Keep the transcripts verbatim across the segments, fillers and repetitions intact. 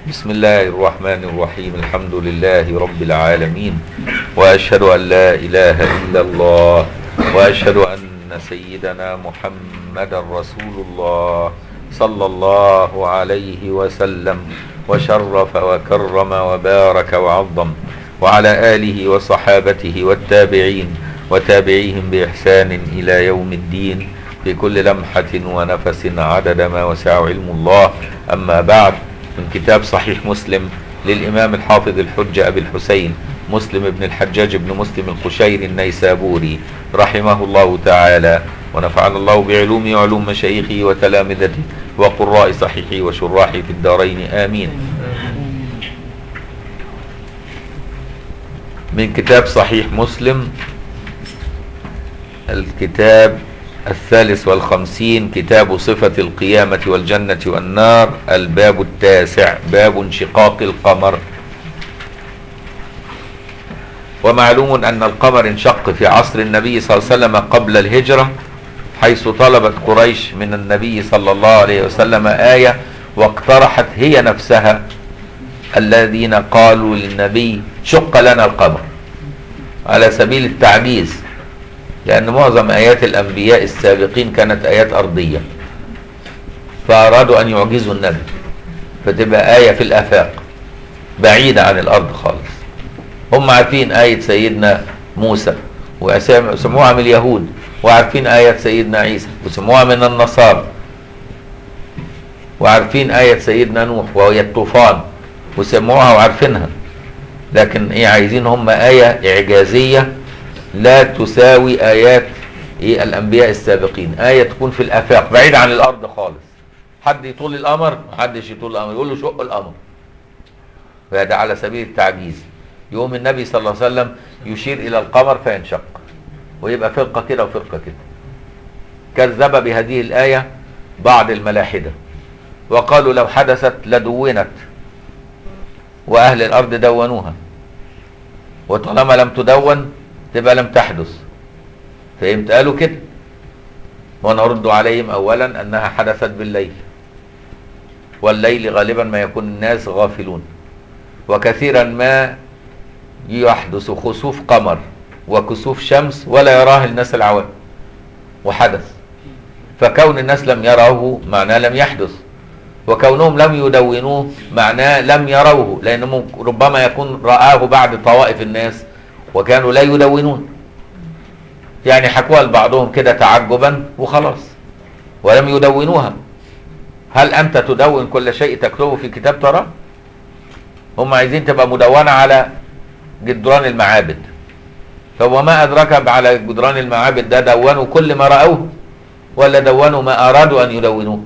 بسم الله الرحمن الرحيم. الحمد لله رب العالمين، وأشهد أن لا إله إلا الله، وأشهد أن سيدنا محمدا رسول الله صلى الله عليه وسلم وشرف وكرم وبارك وعظم، وعلى آله وصحابته والتابعين وتابعيهم بإحسان إلى يوم الدين في كل لمحة ونفس عدد ما وسع علم الله. أما بعد، من كتاب صحيح مسلم للإمام الحافظ الحجة أبي الحسين مسلم بن الحجاج بن مسلم القشيري النيسابوري رحمه الله تعالى، ونفعنا الله بعلومه وعلوم مشايخه وتلامذته وقراء صحيحه وشراحه في الدارين آمين. من كتاب صحيح مسلم، الكتاب الثالث والخمسين، كتاب صفة القيامة والجنة والنار، الباب التاسع، باب انشقاق القمر. ومعلوم أن القمر انشق في عصر النبي صلى الله عليه وسلم قبل الهجرة، حيث طلبت قريش من النبي صلى الله عليه وسلم آية، واقترحت هي نفسها الذين قالوا للنبي شق لنا القمر على سبيل التعجيز، لأن معظم آيات الأنبياء السابقين كانت آيات أرضية، فأرادوا أن يعجزوا النبي فتبقى آية في الآفاق بعيدة عن الأرض خالص. هم عارفين آية سيدنا موسى وسموها من اليهود، وعارفين آية سيدنا عيسى وسموها من النصارى، وعارفين آية سيدنا نوح وهي الطوفان وسموها وعارفينها، لكن إيه عايزين هم آية إعجازية لا تساوي آيات إيه الأنبياء السابقين، آية تكون في الآفاق بعيد عن الأرض خالص. حد يطول القمر؟ محدش يطول القمر، يقول له شق القمر، وهذا على سبيل التعجيز. يوم النبي صلى الله عليه وسلم يشير إلى القمر فينشق، ويبقى فرقة كده وفرقة كده. كذب بهذه الآية بعض الملاحدة، وقالوا لو حدثت لدونت، وأهل الأرض دونوها، وطالما لم تدون تبقى لم تحدث. فهمت؟ قالوا كده، ونرد عليهم أولا أنها حدثت بالليل، والليل غالبا ما يكون الناس غافلون، وكثيرا ما يحدث خسوف قمر وكسوف شمس ولا يراه الناس العوام، وحدث. فكون الناس لم يروه معناه لم يحدث، وكونهم لم يدونوه معناه لم يروه، لأنه ربما يكون رآه بعد طوائف الناس وكانوا لا يدونون، يعني حكوها لبعضهم كده تعجبا وخلاص ولم يدونوها. هل أنت تدون كل شيء تكتبه في كتاب ترى؟ هم عايزين تبقى مدونة على جدران المعابد، فوما أدرك على جدران المعابد ده دونوا كل ما رأوه ولا دونوا ما أرادوا أن يدونوه؟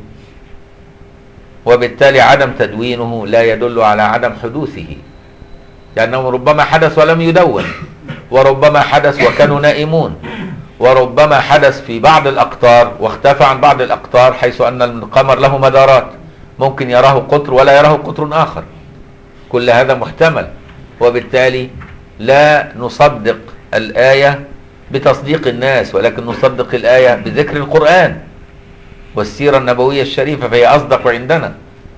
وبالتالي عدم تدوينه لا يدل على عدم حدوثه، لأنه ربما حدث ولم يدون، وربما حدث وكانوا نائمون، وربما حدث في بعض الأقطار واختفى عن بعض الأقطار، حيث أن القمر له مدارات، ممكن يراه قطر ولا يراه قطر آخر، كل هذا محتمل. وبالتالي لا نصدق الآية بتصديق الناس، ولكن نصدق الآية بذكر القرآن والسيرة النبوية الشريفة، فهي أصدق عندنا.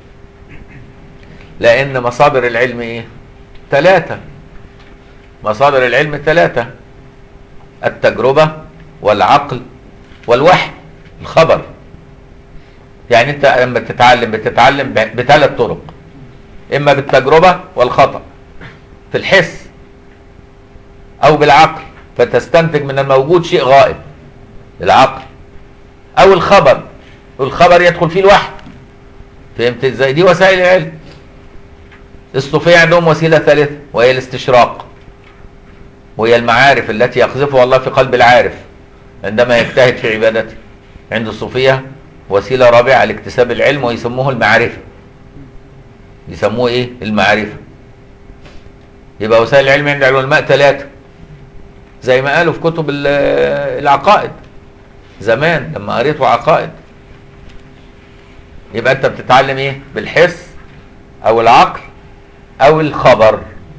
لأن مصادر العلم إيه؟ ثلاثة. مصادر العلم ثلاثة: التجربة والعقل والوحي، الخبر. يعني أنت لما تتعلم بتتعلم بثلاث طرق: إما بالتجربة والخطأ في الحس، أو بالعقل فتستنتج من الموجود شيء غائب، العقل، أو الخبر، والخبر يدخل فيه الوحي. فهمت ازاي؟ دي وسائل العلم. الصوفية عندهم وسيلة ثالثة وهي الاستشراق، وهي المعارف التي يقذفها الله في قلب العارف عندما يجتهد في عبادته. عند الصوفية وسيلة رابعة لاكتساب العلم ويسموه المعرفة. يسموه ايه؟ المعرفة. يبقى وسائل العلم عند العلماء ثلاثة، زي ما قالوا في كتب العقائد زمان لما قريتوا عقائد. يبقى انت بتتعلم ايه؟ بالحس او العقل او الخبر.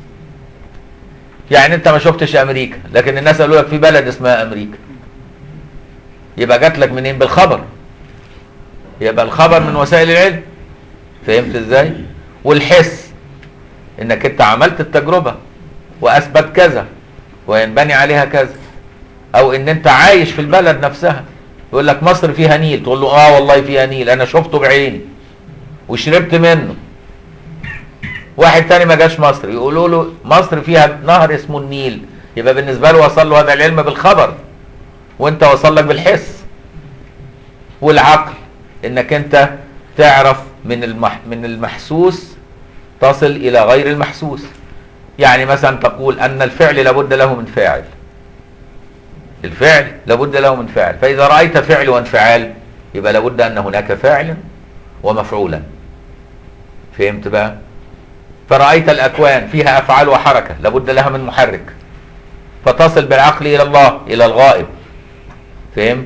يعني انت ما شفتش امريكا، لكن الناس قالوا لك في بلد اسمها امريكا، يبقى جات لك منين؟ بالخبر. يبقى الخبر من وسائل العلم. فهمت ازاي؟ والحس انك انت عملت التجربة واثبت كذا وينبني عليها كذا، او ان انت عايش في البلد نفسها. يقول لك مصر فيها نيل، تقول له اه والله فيها نيل، انا شفته بعيني وشربت منه. واحد تاني ما جاش مصر يقولوا له مصر فيها نهر اسمه النيل، يبقى بالنسبة له وصل له هذا العلم بالخبر، وانت وصل لك بالحس والعقل، انك انت تعرف من المح من المحسوس تصل الى غير المحسوس. يعني مثلا تقول ان الفعل لابد له من فاعل، الفعل لابد له من فاعل، فاذا رأيت فعل وانفعال يبقى لابد ان هناك فاعل ومفعولا. فهمت بقى؟ فرأيت الأكوان فيها أفعال وحركة لابد لها من محرك، فتصل بالعقل إلى الله، إلى الغائب. فهمت؟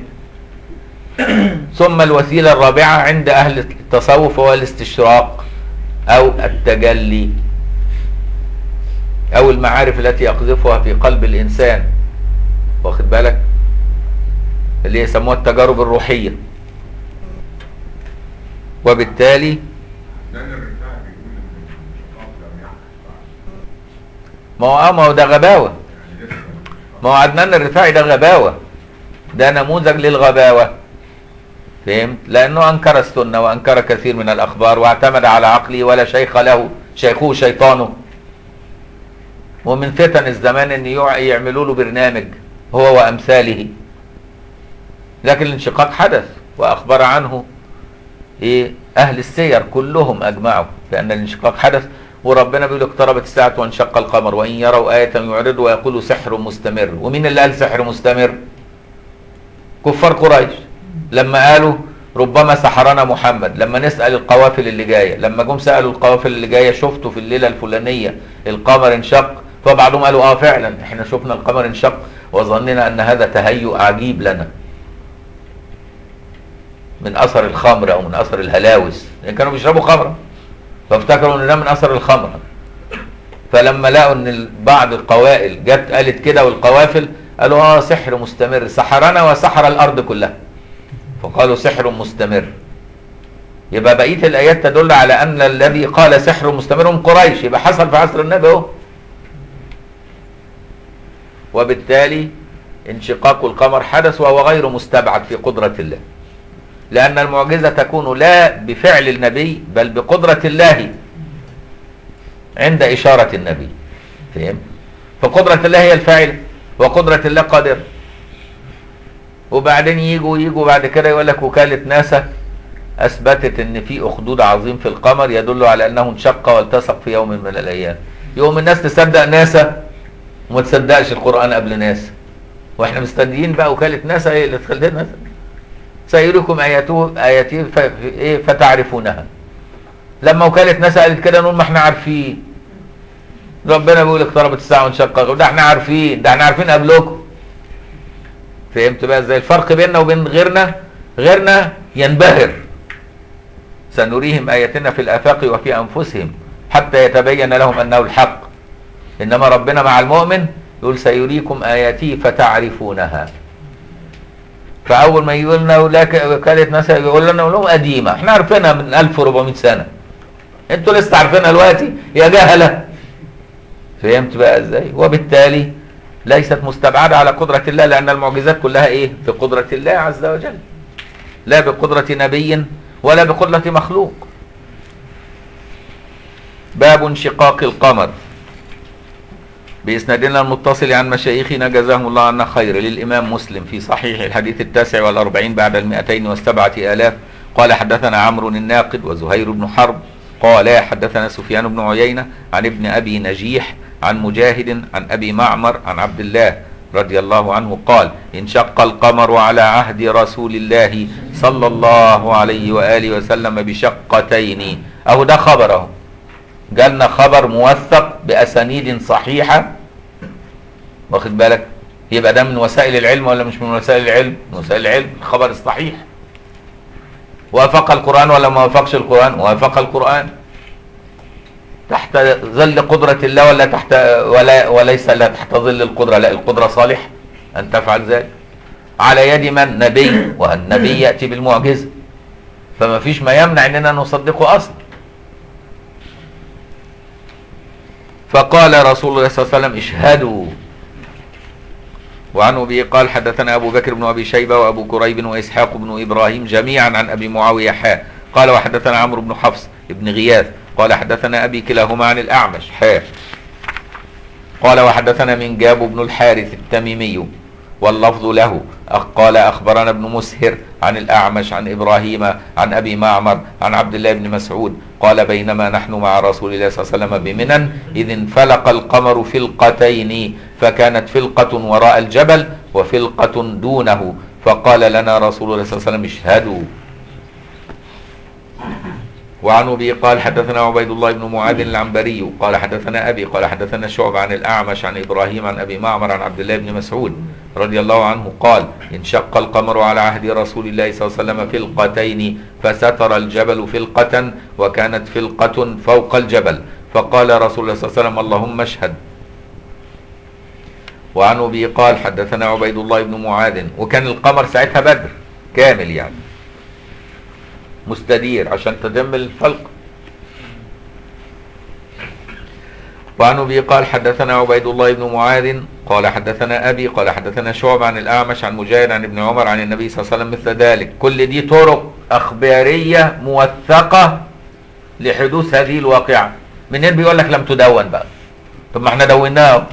ثم الوسيلة الرابعة عند أهل التصوف هو الاستشراق أو التجلي، أو المعارف التي يقذفها في قلب الإنسان، واخد بالك؟ اللي يسموها التجارب الروحية. وبالتالي ما هو ما هو ده غباوة، ما هو عدنان الرفاعي ده غباوة، ده نموذج للغباوة. فهمت؟ لأنه أنكر السنة وأنكر كثير من الأخبار واعتمد على عقله ولا شيخ له، شيخه شيطانه. ومن فتن الزمان أن يعملوا له برنامج هو وأمثاله. لكن الانشقاق حدث وأخبر عنه إيه أهل السير كلهم أجمعوا بأن الانشقاق حدث. وربنا بيقول اقتربت الساعة وانشق القمر وإن يروا آية يعرضوا ويقولوا سحر مستمر. ومين اللي قال سحر مستمر؟ كفار قريش لما قالوا ربما سحرنا محمد. لما نسأل القوافل اللي جاية، لما جم سألوا القوافل اللي جاية شفتوا في الليلة الفلانية القمر انشق؟ فبعضهم قالوا اه فعلا احنا شفنا القمر انشق وظننا ان هذا تهيؤ عجيب لنا من اثر الخمر او من اثر الهلاوس، لان كانوا بيشربوا خمره فافتكروا ان ده من اثر الخمره. فلما لقوا ان بعض القوائل جت قالت كده والقوافل قالوا اه سحر مستمر، سحرنا وسحر الارض كلها، فقالوا سحر مستمر. يبقى بقيه الايات تدل على ان الذي قال سحر مستمر من قريش، يبقى حصل في عصر النبي اهو. وبالتالي انشقاق القمر حدث وهو غير مستبعد في قدرة الله، لأن المعجزة تكون لا بفعل النبي بل بقدرة الله عند إشارة النبي. فهم؟ فقدرة الله هي الفاعل وقدرة الله قادر. وبعدين يجوا يجوا بعد كده يقول لك وكالة ناسا أثبتت إن في أخدود عظيم في القمر يدل على أنه انشق والتصق في يوم من الأيام. يوم الناس تصدق ناسا وما تصدقش القرآن قبل ناسا، واحنا مستنيين بقى وكالة ناسا هي اللي تخلينا ناسا. سيريكم آياته آياته ايه فتعرفونها. لما وكالة ناسا قالت كده نقول ما احنا عارفين. ربنا بيقول اقتربت الساعة وانشق، ده احنا عارفين، ده احنا عارفين قبلكم. فهمت بقى ازاي الفرق بيننا وبين غيرنا؟ غيرنا ينبهر سنريهم آياتنا في الآفاق وفي أنفسهم حتى يتبين لهم أنه الحق. إنما ربنا مع المؤمن يقول سيريكم آياتي فتعرفونها. فأول ما يقول لنا وكالة ناسا يقول لنا لهم قديمة احنا عارفينها من ألف وأربعمائة سنة، انتوا لسه عارفينها دلوقتي يا جهلة. فهمت بقى ازاي؟ وبالتالي ليست مستبعدة على قدرة الله، لأن المعجزات كلها ايه؟ بقدرة الله عز وجل، لا بقدرة نبي ولا بقدرة مخلوق. باب انشقاق القمر بإسنادنا المتصل عن مشايخنا جزاهم الله عنا خير للإمام مسلم في صحيح الحديث التاسع والأربعين بعد المئتين والسبعة آلاف. قال حدثنا عمرو الناقد وزهير بن حرب قال حدثنا سفيان بن عيينة عن ابن أبي نجيح عن مجاهد عن أبي معمر عن عبد الله رضي الله عنه قال انشق القمر على عهد رسول الله صلى الله عليه وآله وسلم بشقتين. أهو ده خبره، جالنا خبر موثق بأسانيد صحيحة، واخد بالك؟ يبقى ده من وسائل العلم ولا مش من وسائل العلم؟ من وسائل العلم الخبر الصحيح. وافق القرآن ولا ما وافقش القرآن؟ وافق القرآن. تحت ظل قدرة الله ولا تحت ولا وليس لا تحت ظل القدرة؟ لا، القدرة صالح أن تفعل ذلك. على يد من؟ نبي، والنبي يأتي بالمعجزة، فما فيش ما يمنع أننا نصدقه أصلا. فقال رسول الله صلى الله عليه وسلم اشهدوا. وعن أبي قال حدثنا أبو بكر بن أبي شيبة وأبو كريب وإسحاق بن إبراهيم جميعا عن أبي معاوية حاء قال وحدثنا عمرو بن حفص بن غياث قال حدثنا أبي كلاهما عن الأعمش حاء قال وحدثنا من جاب بن الحارث التميمي واللفظ له قال أخبرنا ابن مسهر عن الأعمش عن إبراهيم عن أبي معمر عن عبد الله بن مسعود قال بينما نحن مع رسول الله صلى الله عليه وسلم بمنى إذ انفلق القمر فلقتين فكانت فلقة وراء الجبل وفلقة دونه فقال لنا رسول الله صلى الله عليه وسلم اشهدوا. وعن أبي قال حدثنا عبيد الله بن معاذ العنبري قال حدثنا أبي قال حدثنا شعبة عن الأعمش عن إبراهيم عن أبي معمر عن عبد الله بن مسعود رضي الله عنه قال انشق القمر على عهد رسول الله صلى الله عليه وسلم فلقتين فستر الجبل فلقة وكانت فلقة فوق الجبل فقال رسول الله صلى الله عليه وسلم اللهم اشهد. وعن أبي قال حدثنا عبيد الله بن معاذ وكان القمر ساعتها بدر كامل يعني مستدير عشان تتم الفلق. وعن أبي قال حدثنا عبيد الله بن معاذ قال حدثنا أبي قال حدثنا شعبة عن الأعمش عن مجاهد عن ابن عمر عن النبي صلى الله عليه وسلم مثل ذلك. كل دي طرق أخبارية موثقة لحدوث هذه الواقعة. منين بيقول لك لم تدون بقى؟ طب ما احنا دوناها.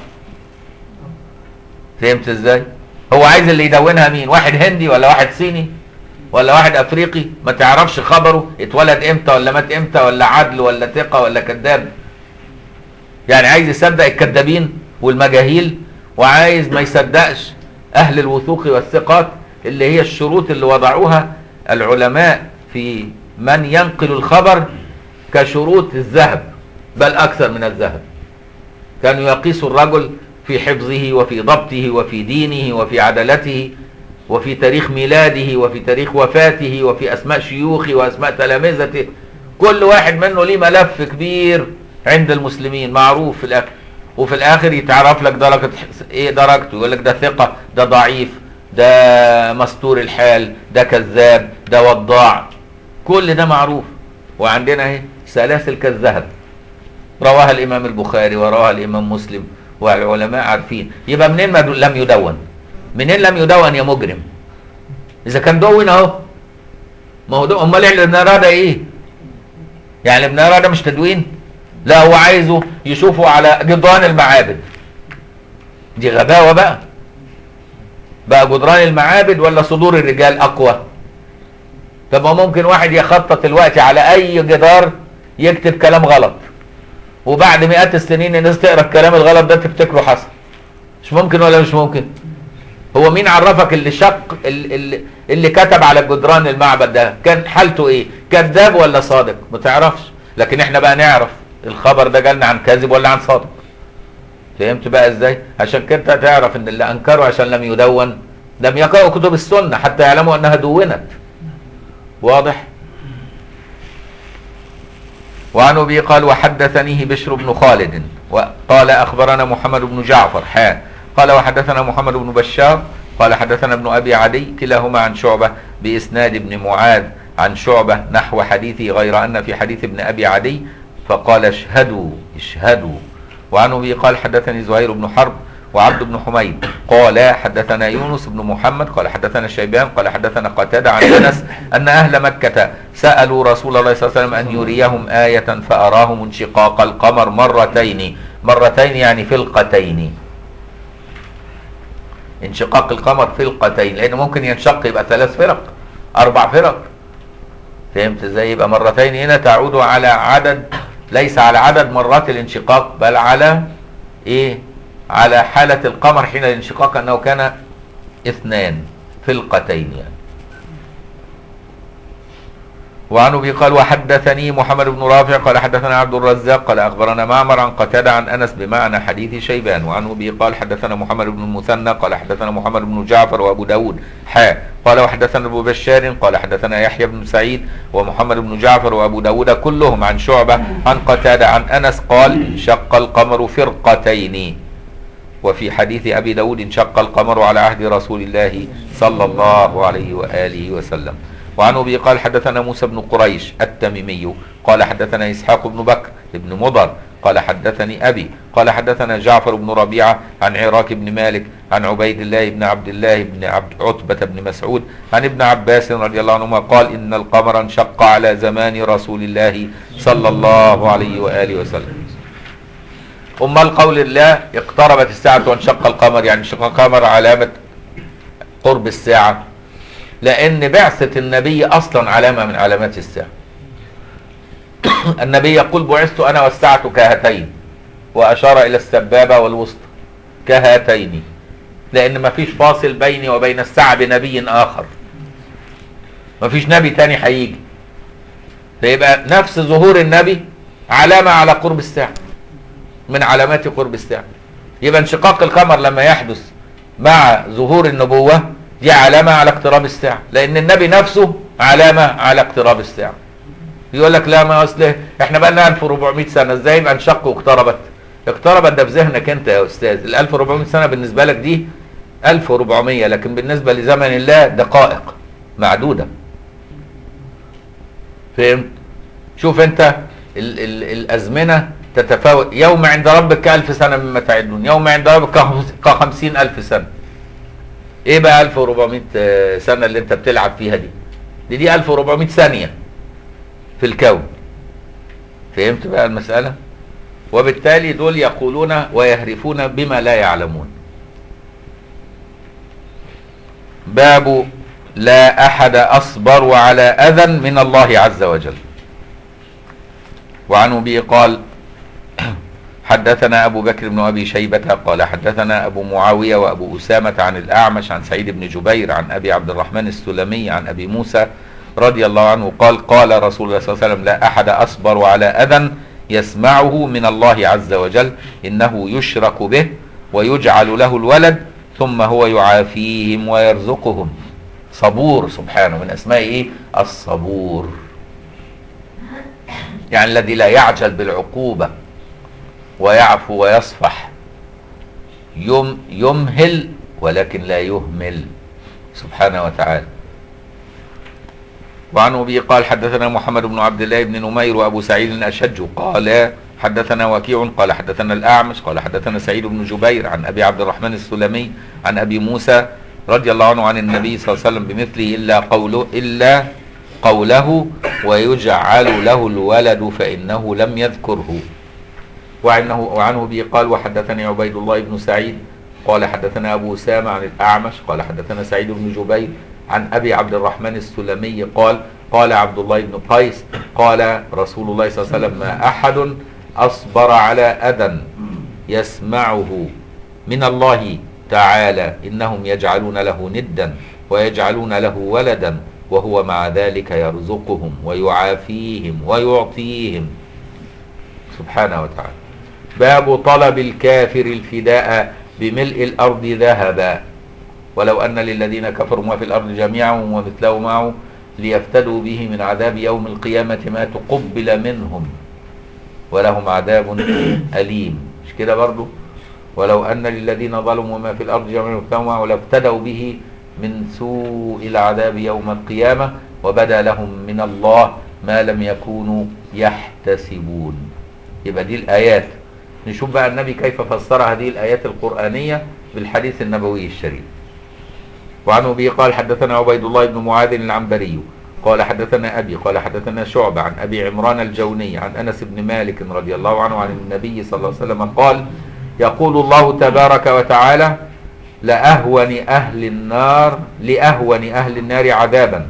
فهمت ازاي؟ هو عايز اللي يدونها مين؟ واحد هندي ولا واحد صيني ولا واحد افريقي ما تعرفش خبره اتولد امتى ولا مات امتى ولا عدل ولا ثقة ولا كذاب؟ يعني عايز يصدق الكذابين والمجاهيل وعايز ما يصدقش اهل الوثوق والثقات اللي هي الشروط اللي وضعوها العلماء في من ينقل الخبر كشروط الذهب بل اكثر من الذهب. كانوا يقيسوا الرجل في حفظه وفي ضبطه وفي دينه وفي عدالته وفي تاريخ ميلاده وفي تاريخ وفاته وفي اسماء شيوخه واسماء تلامذته. كل واحد منه ليه ملف كبير عند المسلمين معروف في الاخر، وفي الاخر يتعرف لك درجه ايه درجته، يقول لك ده ثقه، ده ضعيف، ده مستور الحال، ده كذاب، ده وضاع. كل ده معروف. وعندنا اهي سلاسل كالذهب رواها الامام البخاري ورواها الامام مسلم والعلماء عارفين. يبقى منين ما لم يدون؟ منين لم يدون يا مجرم؟ اذا كان دون اهو. ما هو امال ابن اراد ايه؟ يعني ابن اراد مش تدوين؟ لا، هو عايزه يشوفوا على جدران المعابد. دي غباوه بقى. بقى جدران المعابد ولا صدور الرجال اقوى؟ طب ممكن واحد يخطط دلوقتي على اي جدار يكتب كلام غلط، وبعد مئات السنين الناس تقرا الكلام الغلط ده تفتكره حصل. مش ممكن ولا مش ممكن؟ هو مين عرفك اللي شق اللي, اللي كتب على جدران المعبد ده كان حالته ايه؟ كذاب ولا صادق؟ ما تعرفش. لكن احنا بقى نعرف الخبر ده جالنا عن كاذب ولا عن صادق. فهمت بقى ازاي؟ عشان كده تعرف ان اللي انكروا عشان لم يدون لم يقرأوا كتب السنة حتى يعلموا انها دونت. واضح؟ وعن ابي قال وحدثنيه بشر بن خالد وقال اخبرنا محمد بن جعفر حا قال وحدثنا محمد بن بشار قال حدثنا ابن ابي عدي كلاهما عن شعبة باسناد ابن معاذ عن شعبة نحو حديثه غير ان في حديث ابن ابي عدي فقال اشهدوا اشهدوا. وعن ابي قال حدثني زهير بن حرب وعبد بن حميد قال حدثنا يونس بن محمد قال حدثنا الشيبان قال حدثنا قتادة عن انس ان اهل مكة سألوا رسول الله صلى الله عليه وسلم ان يريهم آية فاراهم انشقاق القمر مرتين. مرتين يعني فلقتين. انشقاق القمر فلقتين لانه ممكن ينشق يبقى ثلاث فرق اربع فرق. فهمت ازاي؟ يبقى مرتين هنا تعود على عدد ليس على عدد مرات الانشقاق بل على ايه؟ على حالة القمر حين الانشقاق انه كان اثنان فلقتين يعني. وعن ابي قال وحدثني محمد بن رافع قال حدثنا عبد الرزاق قال اخبرنا معمر عن قتادة عن انس بمعنى حديث شيبان. وعن ابي قال حدثنا محمد بن المثنى قال حدثنا محمد بن جعفر وابو داود حا قال وحدثنا ابو بشار قال حدثنا يحيى بن سعيد ومحمد بن جعفر وابو داود كلهم عن شعبة عن قتادة عن انس قال انشق القمر فرقتين. وفي حديث ابي داود انشق القمر على عهد رسول الله صلى الله عليه واله وسلم. وعن ابي قال حدثنا موسى بن قريش التميمي قال حدثنا اسحاق بن بكر بن مضر قال حدثني أبي قال حدثنا جعفر بن ربيعة عن عراك بن مالك عن عبيد الله بن عبد الله بن عبد عتبة بن مسعود عن ابن عباس رضي الله عنهما قال إن القمر انشق على زمان رسول الله صلى الله عليه وآله وسلم. أمال قول الله اقتربت الساعة وانشق القمر، يعني انشق القمر علامة قرب الساعة، لأن بعثة النبي أصلا علامة من علامات الساعة. النبي يقول بعثت أنا والساعة كهاتين، وأشار إلى السبابة والوسطى كهاتين، لأن ما فيش فاصل بيني وبين الساعة بنبي آخر، ما فيش نبي تاني هيجي، فيبقى نفس ظهور النبي علامة على قرب الساعة من علامات قرب الساعة. يبقى انشقاق القمر لما يحدث مع ظهور النبوة دي علامة على اقتراب الساعة، لأن النبي نفسه علامة على اقتراب الساعة. يقول لك لا ما أصله احنا بقى لنا ألف وأربعمائة سنة، ازاي يبقى انشق واقتربت؟ اقتربت ده في ذهنك انت يا أستاذ، ال ألف وأربعمائة سنة بالنسبة لك دي ألف وأربعمائة، لكن بالنسبة لزمن الله دقائق معدودة. فهمت؟ شوف انت ال ال الأزمنة تتفاوت، يوم عند ربك كألف سنة مما تعدون، يوم عند ربك كخمسين ألف سنة. ايه بقى ألف وأربعمائة سنة اللي انت بتلعب فيها دي؟ دي دي ألف وأربعمائة ثانية في الكون. فهمت بقى المسألة؟ وبالتالي دول يقولون ويهرفون بما لا يعلمون. باب لا أحد أصبر على أذى من الله عز وجل. وعنه به قال حدثنا أبو بكر بن أبي شيبة قال حدثنا أبو معاوية وأبو أسامة عن الأعمش عن سعيد بن جبير عن أبي عبد الرحمن السلمي عن أبي موسى رضي الله عنه قال قال رسول الله صلى الله عليه وسلم لا أحد أصبر على أذى يسمعه من الله عز وجل إنه يشرك به ويجعل له الولد ثم هو يعافيهم ويرزقهم. صبور سبحانه، من أسماء إيه؟ الصبور، يعني الذي لا يعجل بالعقوبة ويعفو ويصفح، يم يمهل ولكن لا يهمل سبحانه وتعالى. وعن أبي قال حدثنا محمد بن عبد الله بن نمير وأبو سعيد الأشج قال حدثنا وكيع قال حدثنا الأعمش قال حدثنا سعيد بن جبير عن أبي عبد الرحمن السلمي عن أبي موسى رضي الله عنه عن النبي صلى الله عليه وسلم بمثله إلا قوله إلا قوله ويجعل له الولد فإنه لم يذكره. وعنه وعنه به قال وحدثني عبيد الله بن سعيد قال حدثنا أبو أسامة عن الأعمش قال حدثنا سعيد بن جبير عن أبي عبد الرحمن السلمي قال قال عبد الله بن قيس قال رسول الله صلى الله عليه وسلم ما أحد أصبر على أذى يسمعه من الله تعالى إنهم يجعلون له ندا ويجعلون له ولدا وهو مع ذلك يرزقهم ويعافيهم ويعطيهم سبحانه وتعالى. باب طلب الكافر الفداء بملء الأرض ذهبا ولو أن للذين كفروا ما في الأرض جميعا ومثله معه ليفتدوا به من عذاب يوم القيامة ما تقبل منهم ولهم عذاب أليم. مش كده برضو؟ ولو أن للذين ظلموا ما في الأرض جميعا ومثله معه لافتدوا به من سوء العذاب يوم القيامة وبدا لهم من الله ما لم يكونوا يحتسبون. يبقى دي الآيات. نشوف بقى النبي كيف فسر هذه الآيات القرآنية بالحديث النبوي الشريف. وعنه به قال حدثنا عبيد الله بن معاذ العنبري قال حدثنا أبي قال حدثنا شعبة عن أبي عمران الجوني عن أنس بن مالك رضي الله عنه عن النبي صلى الله عليه وسلم قال يقول الله تبارك وتعالى لأهون أهل النار لأهون أهل النار عذابا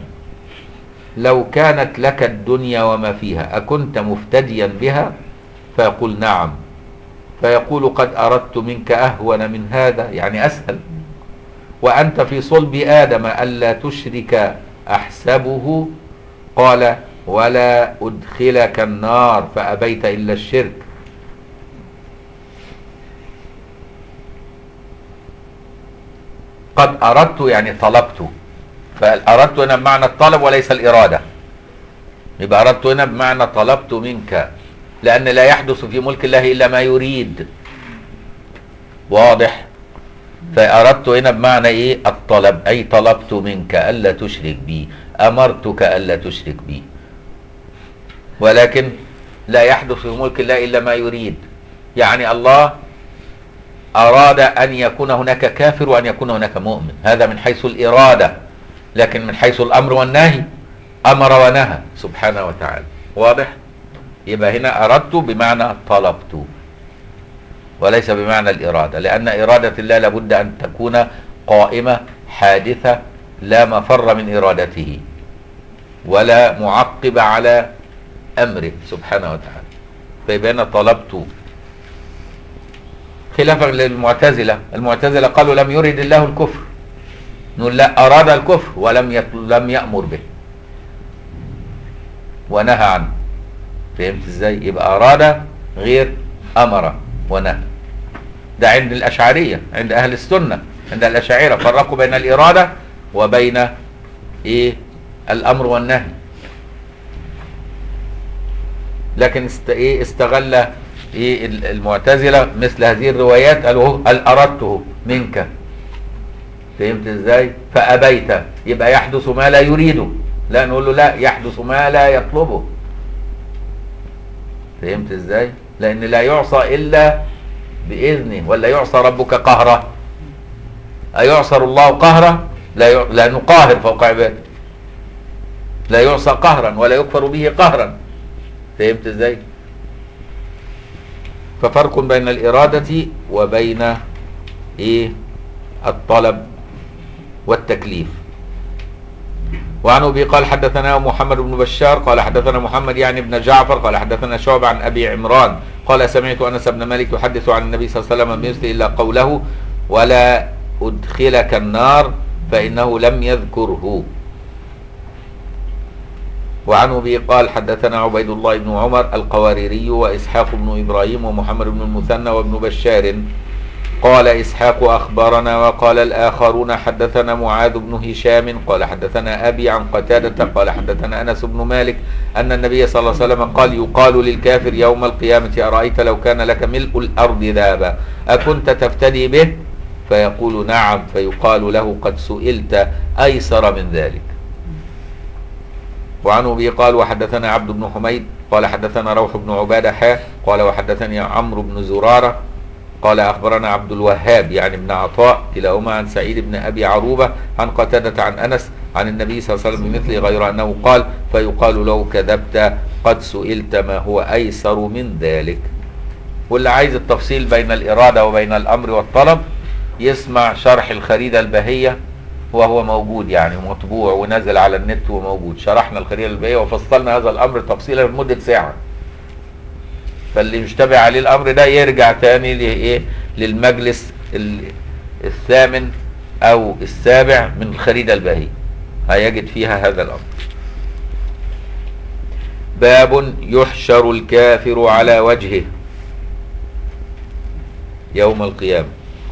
لو كانت لك الدنيا وما فيها أكنت مفتديا بها؟ فيقول نعم، فيقول قد أردت منك أهون من هذا، يعني أسهل، وأنت في صلب آدم ألا تشرك أحسبه، قال ولا أدخلك النار فأبيت إلا الشرك. قد أردت يعني طلبت، فأردت هنا بمعنى الطلب وليس الإرادة، يبقى أردت هنا بمعنى طلبت منك، لأن لا يحدث في ملك الله إلا ما يريد. واضح؟ فأردت هنا بمعنى إيه؟ الطلب، أي طلبت منك ألا تشرك بي، أمرتك ألا تشرك بي، ولكن لا يحدث في ملك الله إلا ما يريد. يعني الله أراد أن يكون هناك كافر وأن يكون هناك مؤمن، هذا من حيث الإرادة. لكن من حيث الأمر والنهي أمر ونهى سبحانه وتعالى. واضح؟ يبقى هنا أردت بمعنى طلبت، وليس بمعنى الإرادة، لأن إرادة الله لابد أن تكون قائمة حادثة لا مفر من إرادته ولا معقب على أمره سبحانه وتعالى. فيبقى هنا طلبت، خلافا للمعتزلة. المعتزلة قالوا لم يرد الله الكفر، نقول لا، أراد الكفر ولم لم يأمر به ونهى عنه. فهمت ازاي؟ يبقى أراد غير أمر ونهى. ده عند الأشعرية، عند أهل السنة. عند الأشاعرة فرقوا بين الإرادة وبين إيه؟ الأمر والنهي. لكن است إيه استغل إيه المعتزلة مثل هذه الروايات، قالوا هل أردته منك، فهمت ازاي؟ فأبيت، يبقى يحدث ما لا يريده. لا، نقول له لا، يحدث ما لا يطلبه. فهمت ازاي؟ لأن لا يعصى إلا بإذنه، ولا يعصى ربك قهرا؟ أيعصر الله قهرا؟ لا ي... لا نقاهر فوق عباده. لا يعصى قهرا ولا يكفر به قهرا. فهمت ازاي؟ ففرق بين الإرادة وبين إيه؟ الطلب والتكليف. وعن أبي قال حدثنا محمد بن بشار قال حدثنا محمد يعني بن جعفر قال حدثنا شعبة عن أبي عمران قال سمعت أنس بن مالك يحدث عن النبي صلى الله عليه وسلم بمثله إلا قوله ولا أدخلك النار فإنه لم يذكره. وعن أبي قال حدثنا عبيد الله بن عمر القواريري وإسحاق بن إبراهيم ومحمد بن المثنى وابن بشار قال إسحاق أخبرنا وقال الآخرون حدثنا معاذ بن هشام قال حدثنا أبي عن قتادة قال حدثنا أنس بن مالك أن النبي صلى الله عليه وسلم قال يقال للكافر يوم القيامة أرأيت لو كان لك ملء الأرض ذهبا أكنت تفتدي به؟ فيقول نعم، فيقال له قد سئلت أيسر من ذلك. وعن أبي قال وحدثنا عبد بن حميد قال حدثنا روح بن عبادة حا قال وحدثني عمرو بن زرارة قال أخبرنا عبد الوهاب يعني ابن عطاء كلاهما عن سعيد بن أبي عروبة عن قتادة عن أنس عن النبي صلى الله عليه وسلم بمثله غير أنه قال فيقال له كذبت قد سئلت ما هو أيسر من ذلك. واللي عايز التفصيل بين الإرادة وبين الأمر والطلب يسمع شرح الخريدة البهية، وهو موجود يعني مطبوع ونزل على النت وموجود. شرحنا الخريدة البهية وفصلنا هذا الأمر تفصيلا لمدة ساعة. فاللي يشتبه عليه الأمر ده يرجع تاني لإيه؟ للمجلس الثامن أو السابع من الخريدة البهية، هيجد فيها هذا الأمر. باب يحشر الكافر على وجهه يوم القيامة.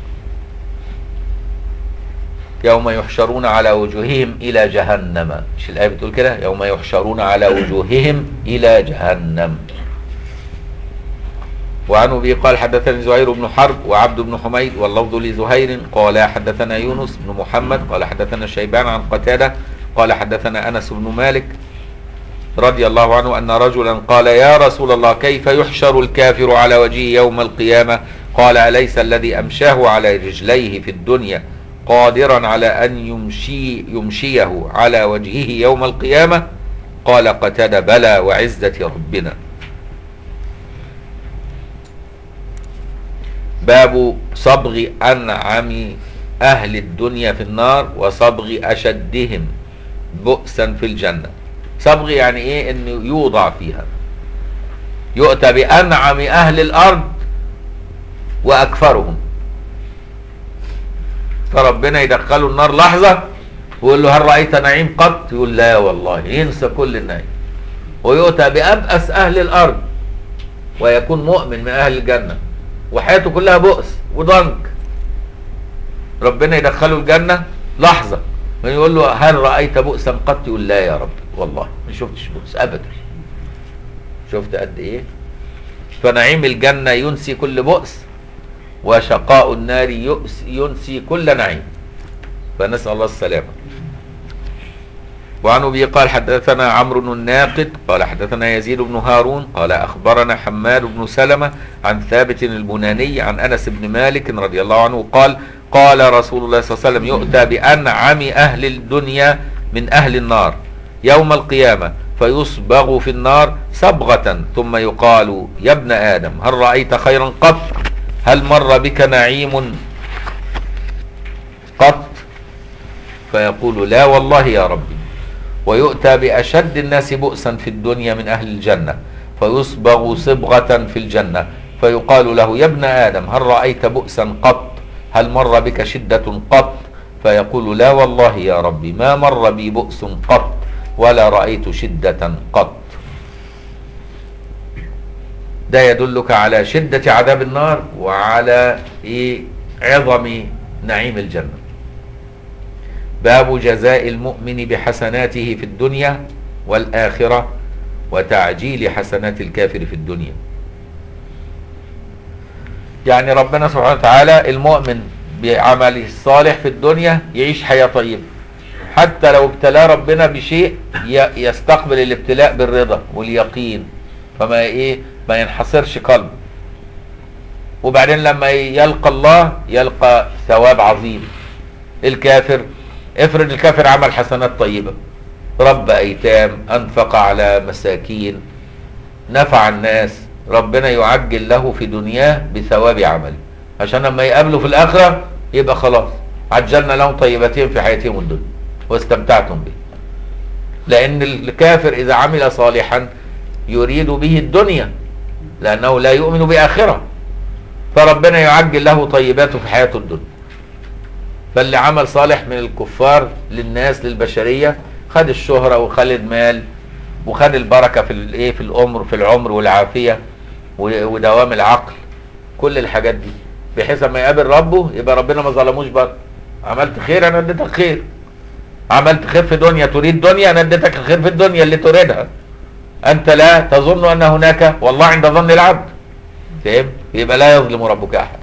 يوم يحشرون على وجوههم إلى جهنم، مش الآية بتقول كده؟ يوم يحشرون على وجوههم إلى جهنم. وعن أبي قال حدثني زهير بن حرب وعبد بن حميد واللفظ لزهير قال حدثنا يونس بن محمد قال حدثنا شيبان عن قتادة قال حدثنا أنس بن مالك رضي الله عنه أن رجلا قال يا رسول الله كيف يحشر الكافر على وجهه يوم القيامة؟ قال أليس الذي أمشاه على رجليه في الدنيا قادرا على أن يمشي يمشيه على وجهه يوم القيامة؟ قال قتادة بلى وعزة ربنا. باب صبغ أنعم أهل الدنيا في النار وصبغ أشدهم بؤسا في الجنة. صبغ يعني إيه؟ إنه يوضع فيها، يؤتى بأنعم أهل الأرض وأكثرهم، فربنا يدخله النار لحظة ويقول له هل رأيت نعيم قط؟ يقول لا والله، ينسى كل النعيم. ويؤتى بأبأس أهل الأرض ويكون مؤمن من أهل الجنة وحياته كلها بؤس وضنك، ربنا يدخله الجنة لحظة ويقول له هل رأيت بؤسا قط؟ يقول لا يا رب والله ما شفتش بؤس أبدا. شفت قد إيه؟ فنعيم الجنة ينسي كل بؤس، وشقاء النار ينسي كل نعيم، فنسأل الله السلامة. وعن أبي قال حدثنا عمرو بن الناقد قال حدثنا يزيد بن هارون قال أخبرنا حماد بن سلمة عن ثابت البناني عن أنس بن مالك رضي الله عنه قال قال رسول الله صلى الله عليه وسلم يؤتى بأنعم أهل الدنيا من أهل النار يوم القيامة فيصبغ في النار صبغة ثم يقال يا ابن آدم هل رأيت خيرا قط؟ هل مر بك نعيم قط؟ فيقول لا والله يا ربي. ويؤتى بأشد الناس بؤسا في الدنيا من أهل الجنة فيصبغ صبغة في الجنة فيقال له يا ابن آدم هل رأيت بؤسا قط؟ هل مر بك شدة قط؟ فيقول لا والله يا ربي ما مر بي بؤس قط ولا رأيت شدة قط. ده يدلك على شدة عذاب النار وعلى إيه عظم نعيم الجنة. باب جزاء المؤمن بحسناته في الدنيا والآخرة وتعجيل حسنات الكافر في الدنيا. يعني ربنا سبحانه وتعالى المؤمن بعمله الصالح في الدنيا يعيش حياة طيبة، حتى لو ابتلاه ربنا بشيء يستقبل الابتلاء بالرضا واليقين، فما ايه ما ينحصرش قلبه. وبعدين لما يلقى الله يلقى ثواب عظيم. الكافر افرض الكافر عمل حسنات طيبة، ربى ايتام، انفق على مساكين، نفع الناس، ربنا يعجل له في دنياه بثواب عمله، عشان لما يقابله في الاخرة يبقى خلاص عجلنا لهم طيبتين في حياتهم الدنيا واستمتعتم به. لان الكافر اذا عمل صالحا يريد به الدنيا لانه لا يؤمن باخرة، فربنا يعجل له طيباته في حياته الدنيا. فاللي عمل صالح من الكفار للناس للبشرية خد الشهرة وخد المال وخد البركة في الايه في العمر في العمر والعافية ودوام العقل، كل الحاجات دي، بحيث لما يقابل ربه يبقى ربنا ما ظلموش برضه. عملت خير انا اديتك خير، عملت خير في دنيا تريد دنيا انا اديتك الخير في الدنيا اللي تريدها. انت لا تظن ان هناك والله عند ظن العبد. فاهم؟ يبقى لا يظلم ربك احد.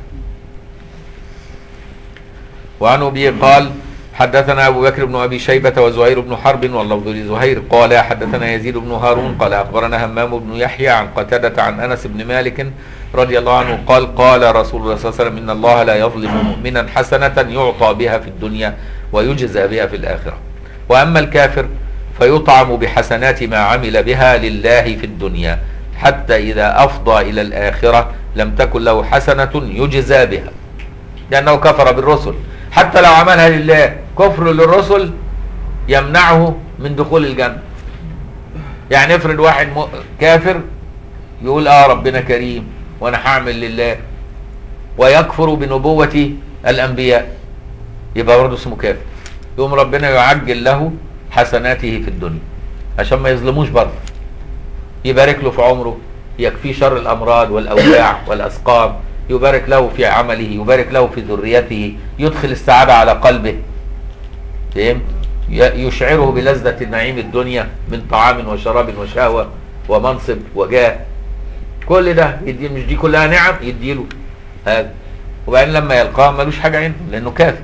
وعن ابي قال حدثنا ابو بكر بن ابي شيبه وزهير بن حرب واللفظ لزهير قال حدثنا يزيد بن هارون قال اخبرنا همام بن يحيى عن قتادة عن انس بن مالك رضي الله عنه قال قال رسول الله صلى الله عليه وسلم ان الله لا يظلم مؤمنا حسنة يعطى بها في الدنيا ويجزى بها في الاخره، واما الكافر فيطعم بحسنات ما عمل بها لله في الدنيا حتى اذا افضى الى الاخره لم تكن له حسنة يجزى بها، لانه كفر بالرسل. حتى لو عملها لله، كفر للرسل يمنعه من دخول الجنة. يعني افرض واحد كافر يقول اه ربنا كريم وانا هعمل لله، ويكفر بنبوة الانبياء، يبقى برضه اسمه كافر. يقوم ربنا يعجل له حسناته في الدنيا عشان ما يظلموش برضه، يبارك له في عمره، يكفيه شر الامراض والاوجاع والاسقام، يبارك له في عمله، يبارك له في ذريته، يدخل السعادة على قلبه. فهمت؟ يشعره بلذة نعيم الدنيا من طعام وشراب وشهوة ومنصب وجاه. كل ده يدي، مش دي كلها نعم يديله هذا، وبعدين لما يلقاه ملوش حاجة عنده لأنه كافر.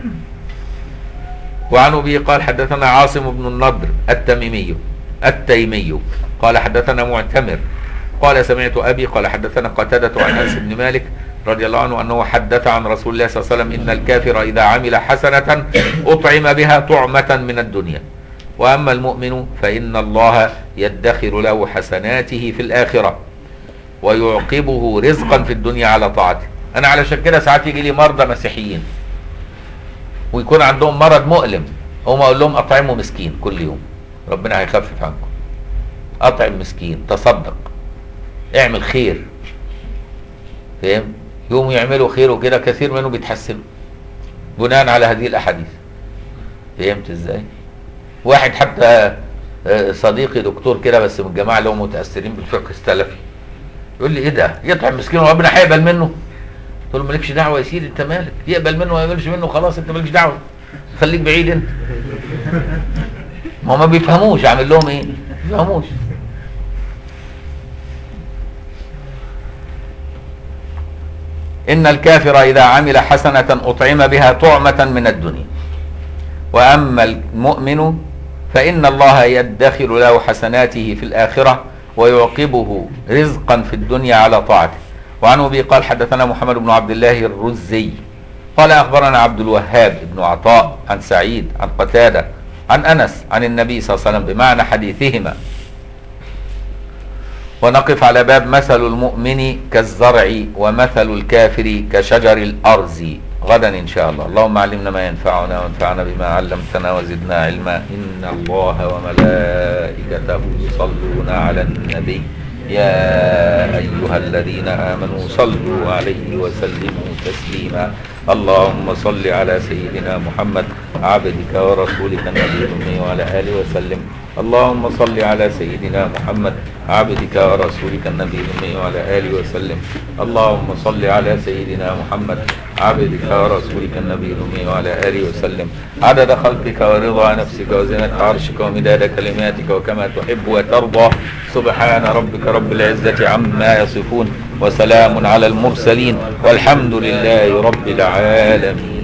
وعن أبي قال حدثنا عاصم بن النضر التميمي التيمي قال حدثنا معتمر قال سمعت أبي قال حدثنا قتادة عن أنس بن مالك رضي الله عنه أنه حدث عن رسول الله صلى الله عليه وسلم إن الكافر إذا عمل حسنة أطعم بها طعمة من الدنيا، وأما المؤمن فإن الله يدخر له حسناته في الآخرة ويعقبه رزقا في الدنيا على طاعته. أنا علشان كده ساعات يجي لي مرضى مسيحيين ويكون عندهم مرض مؤلم، هم أقول لهم أطعموا مسكين كل يوم ربنا هيخفف عنكم. أطعم مسكين، تصدق، اعمل خير. فاهم؟ يوم يعملوا خير وكده كثير منهم بيتحسنوا بناء على هذه الاحاديث. فهمت ازاي؟ واحد حتى صديقي دكتور كده بس من الجماعه اللي هم متاثرين بالفقه السلفي يقول لي ايه ده؟ يطعم مسكين وربنا هيقبل منه؟ قلت له مالكش دعوه يا سيدي، انت مالك؟ يقبل منه وما يقبلش منه خلاص انت مالكش دعوه، خليك بعيد انت. ما هم ما بيفهموش، اعمل لهم ايه؟ ما بيفهموش. إن الكافر إذا عمل حسنة أطعم بها طعمة من الدنيا، وأما المؤمن فإن الله يدخر له حسناته في الآخرة ويعقبه رزقا في الدنيا على طاعته. وعن أبي قال حدثنا محمد بن عبد الله الرزي قال أخبرنا عبد الوهاب بن عطاء عن سعيد عن قتادة عن أنس عن النبي صلى الله عليه وسلم بمعنى حديثهما. ونقف على باب مثل المؤمن كالزرع ومثل الكافر كشجر الأرز غدا إن شاء الله. اللهم علمنا ما ينفعنا وانفعنا بما علمتنا وزدنا علما. إن الله وملائكته يصلون على النبي يا أيها الذين آمنوا صلوا عليه وسلموا تسليما. اللهم صل على سيدنا محمد عبدك ورسولك النبي الأمي وعلى آله وسلم. اللهم صل على سيدنا محمد عبدك ورسولك النبي الأمي وعلى آله وسلم. اللهم صل على سيدنا محمد عبدك ورسولك النبي الأمي وعلى آله وسلم عدد خلقك ورضا نفسك وزنة عرشك ومداد كلماتك وكما تحب وترضى. سبحان ربك رب العزة عما يصفون وسلام على المرسلين والحمد لله رب العالمين.